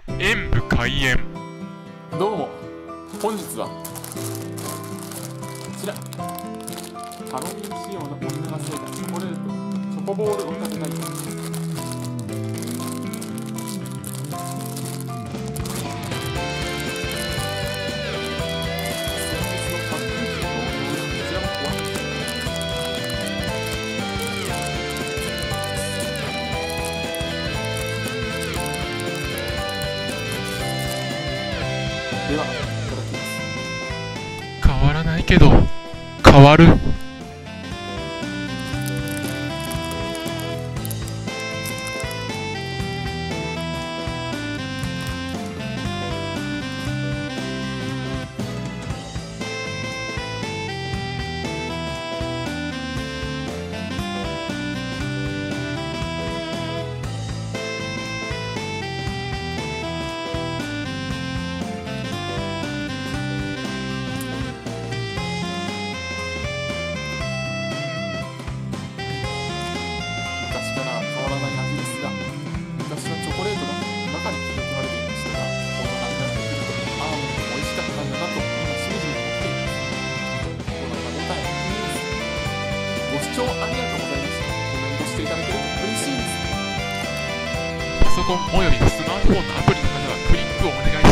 演武開演。 どうも、本日はこちらハロウィン仕様のお犬がついたチョコレート、チョコボールを食べたいと思います。では、いただきます。 変わらないけど変わる。 昔から変わらない味ですが、昔はチョコレートが中に刻まれていましたが、大人になってくるとアーモンドも美味しかったんだなと今しみじみ思っています。この歯応えいいです。ご視聴ありがとうございました。コメントしていただけると嬉しいです。 パソコンおよびスマートフォンのアプリの方はクリックをお願いします。